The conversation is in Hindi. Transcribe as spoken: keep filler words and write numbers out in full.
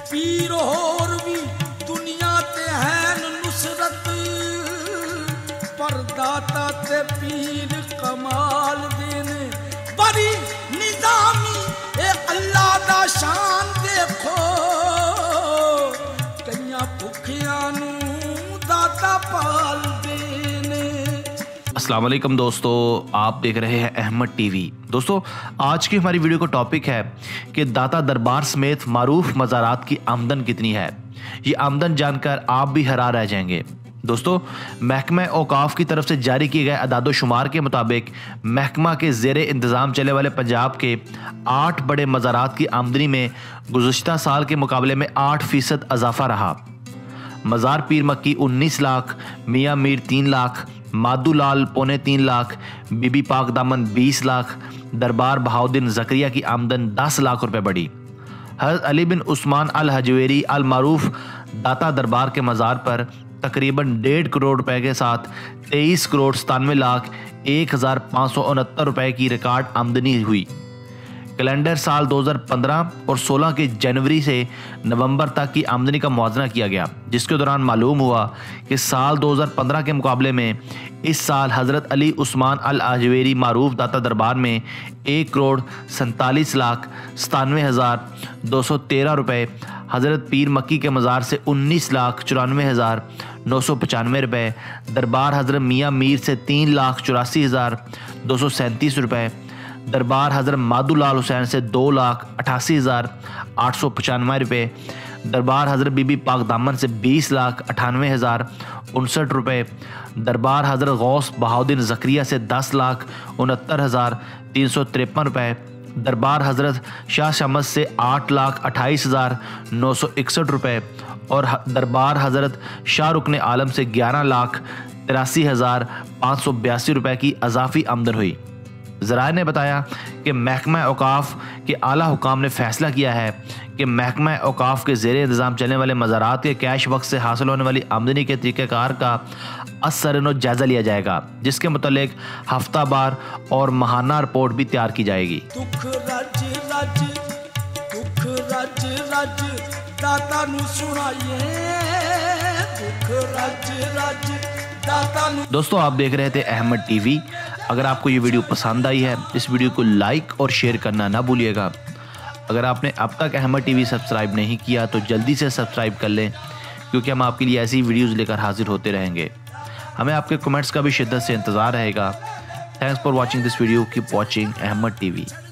पीर होर भी दुनिया ते है नुसरत पर दाता ते पीर कमाल देने बड़ी निजामी ए अल्लाह दा शान देखो कन्या भुखियां नू दाता पाल देने। अस्सलाम वालेकुम दोस्तों, आप देख रहे हैं अहमद टीवी। दोस्तों, आज की हमारी वीडियो का टॉपिक है कि दाता दरबार समेत मारूफ मज़ारात की आमदन कितनी है। ये आमदन जानकर आप भी हैरान रह जाएंगे। दोस्तों, महकमा औकाफ की तरफ से जारी किए गए अदाद शुमार के मुताबिक महकमा के ज़ेरे इंतज़ाम चलने वाले पंजाब के आठ बड़े मज़ारात की आमदनी में गुज़श्ता साल के मुकाबले में आठ फ़ीसद इजाफा रहा। मज़ार पीर मक्की उन्नीस लाख, मियाँ मीर तीन लाख, मादू लाल पौने तीन लाख, बीबी पाक दामन बीस लाख, दरबार बहाउद्दीन ज़करिया की आमदन दस लाख रुपए बढ़ी। हज़रत अली बिन उस्मान अल हजवेरी अल मारूफ दाता दरबार के मज़ार पर तकरीबन डेढ़ करोड़ रुपए के साथ तेईस करोड़ सतानवे लाख एक हज़ार पाँच सौ उनहत्तर रुपये की रिकॉर्ड आमदनी हुई। कैलेंडर साल दो हज़ार पंद्रह और सोलह के जनवरी से नवंबर तक की आमदनी का मुआवजा किया गया, जिसके दौरान मालूम हुआ कि साल दो हज़ार पंद्रह के मुकाबले में इस साल हज़रत अली उस्मान अल हजवेरी मारूफ दाता दरबार में एक करोड़ सैंतालीस लाख सतानवे हज़ार दो सौ तेरह रुपये, हज़रत पीर मक्की के मज़ार से उन्नीस लाख चौरानवे हज़ार नौ सौ पचानवे रुपये, दरबार हज़रत मियाँ मीर से तीन लाख चौरासी हज़ार दो सौ सैंतीस रुपये, दरबार हज़रत मादू लाल हुसैन से दो लाख अठासी हज़ार आठ सौ पचानवे रुपये, दरबार हज़रत बीबी पाक दामन से बीस लाख अठानवे हज़ार उनसठ रुपये, दरबार हज़रत गौस बहाउद्दीन ज़करिया से दस लाख उनहत्तर हज़ार तीन सौ तिरपन रुपये, दरबार हज़रत शाह शमस से आठ लाख अट्ठाईस हज़ार नौ सौ इकसठ रुपये और दरबार हज़रत शाह रुकने आलम से ग्यारह लाख तिरासी हज़ार पाँच सौ बयासी रुपये की अजाफी आमदन हुई। ज़राए ने बताया कि महकमा औकाफ के आला हुकाम ने फैसला किया है कि महकमा औकाफ के ज़ेरे इंतज़ाम चलने वाले मज़ारात के कैश वक्त से हासिल होने वाली आमदनी के तरीक़ेकार का असरनो जायज़ा लिया जाएगा, जिसके मुतालिक हफ्तावार और माहाना रिपोर्ट भी तैयार की जाएगी। दुख रज रज दुख रज रज दाता नू सुनाइए, दुख रज रज दाता नू। दोस्तों, आप देख रहे थे अहमद टीवी। अगर आपको ये वीडियो पसंद आई है, इस वीडियो को लाइक और शेयर करना ना भूलिएगा। अगर आपने अब तक अहमद टीवी सब्सक्राइब नहीं किया तो जल्दी से सब्सक्राइब कर लें, क्योंकि हम आपके लिए ऐसी वीडियोस लेकर हाजिर होते रहेंगे। हमें आपके कमेंट्स का भी शिद्दत से इंतज़ार रहेगा। Thanks for watching this video. Keep watching Ahmed TV.